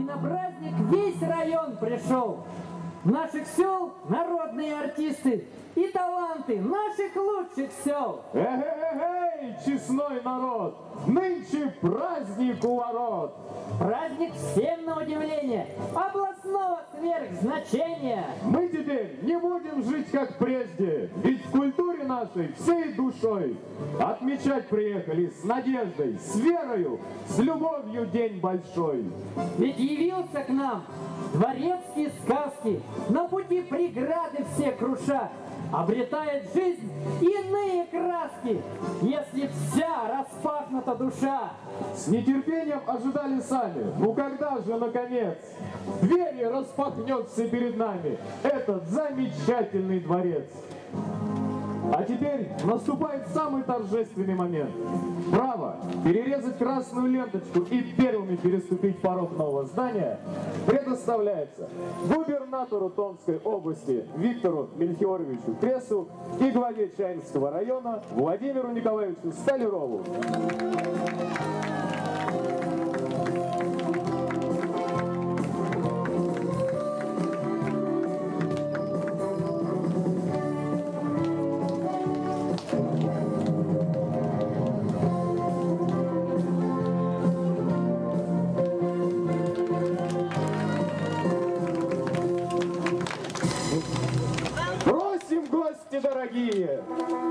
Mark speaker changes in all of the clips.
Speaker 1: на праздник весь район пришел. Наших сел народные артисты и таланты наших лучших сел.
Speaker 2: Эй, честной народ, нынче праздник у ворот.
Speaker 1: Праздник всем на удивление, областного сверхзначения.
Speaker 2: Мы теперь не будем жить как прежде, ведь в культуре нашей всей душой отмечать приехали с надеждой, с верою, с любовью день большой.
Speaker 1: Ведь явился к нам дворецкие сказки, на пути преграды все круша, обретает жизнь иные краски, если вся распахнута душа.
Speaker 2: С нетерпением ожидали сами, ну когда же, наконец, двери распахнется перед нами этот замечательный дворец. А теперь наступает самый торжественный момент. Право перерезать красную ленточку и первыми переступить порог нового здания предоставляется губернатору Томской области Виктору Мельхиоровичу Кресу и главе Чаинского района Владимиру Николаевичу Столярову. Просим, гости дорогие!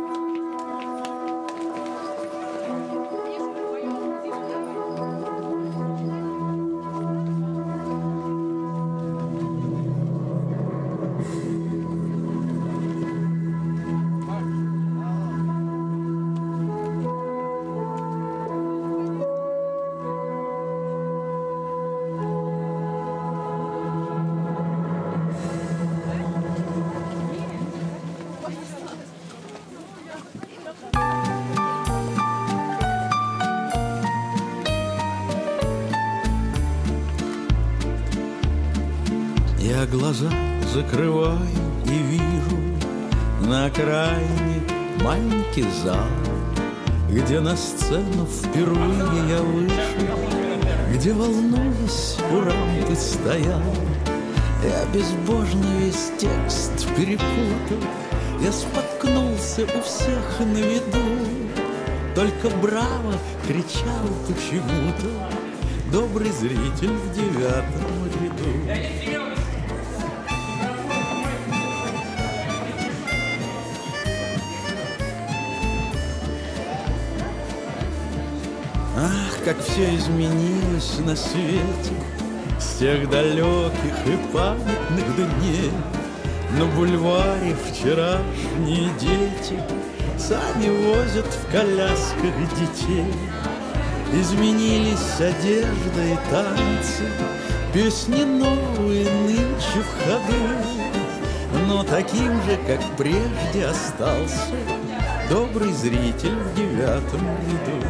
Speaker 3: Я глаза закрываю и вижу на окраине маленький зал, где на сцену впервые я вышел, где, волнуясь, у рампы стоял. Я безбожно весь текст перепутал, я споткнулся у всех на виду, только браво кричал почему-то добрый зритель в 9-м ряду. Ах, как все изменилось на свете с тех далеких и памятных дней. На бульваре вчерашние дети сами возят в колясках детей. Изменились одежда и танцы, песни новые нынче в ходу, но таким же, как прежде, остался добрый зритель в 9-м ряду.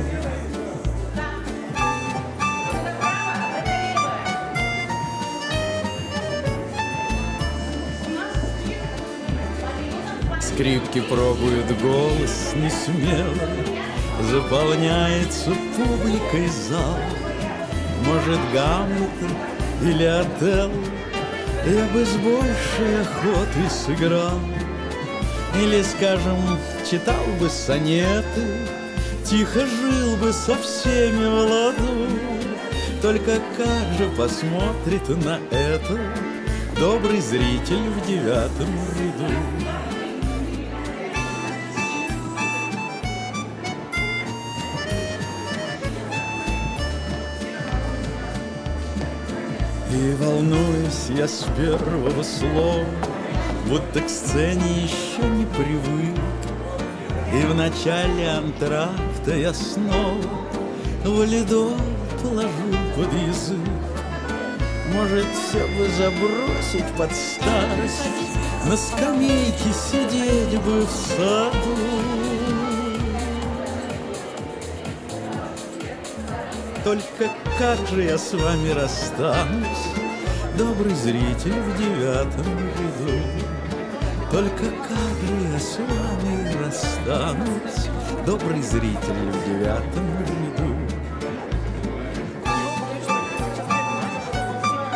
Speaker 3: Скрипки пробуют голос несмело, заполняется публикой зал. Может, Гамлета или Отелло я бы с большей охотой сыграл. Или, скажем, читал бы сонеты, тихо жил бы со всеми в ладу. Только как же посмотрит на это добрый зритель в 9-м ряду? И волнуюсь я с первого слова, будто к сцене еще не привык. И в начале антракта я снова валидол положу под язык. Может, все бы забросить под старость, на скамейке сидеть бы в саду. Только как же я с вами расстанусь, добрый зритель в 9-м ряду? Только как же я с вами расстанусь, добрый зритель в 9-м ряду?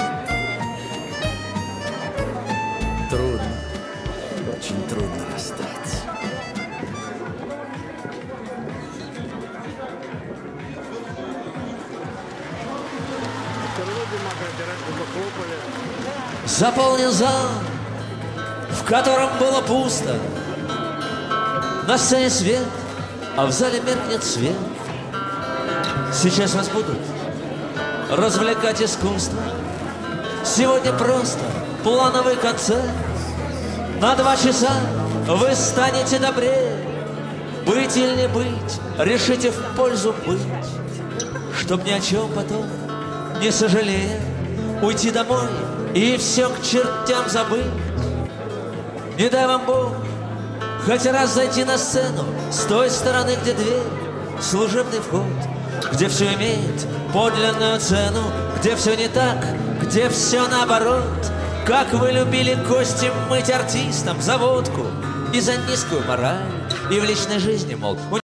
Speaker 4: Заполнен зал, в котором было пусто. На сцене свет, а в зале меркнет свет. Сейчас вас будут развлекать искусство. Сегодня просто плановый концерт. На 2 часа вы станете добрее. Быть или не быть, решите в пользу быть. Чтоб ни о чем потом не сожалея, уйти домой и все к чертям забыть. Не дай вам Бог хоть раз зайти на сцену с той стороны, где дверь, служебный вход, где все имеет подлинную цену, где все не так, где все наоборот. Как вы любили кости мыть артистам за водку и за низкую мораль, и в личной жизни, мол,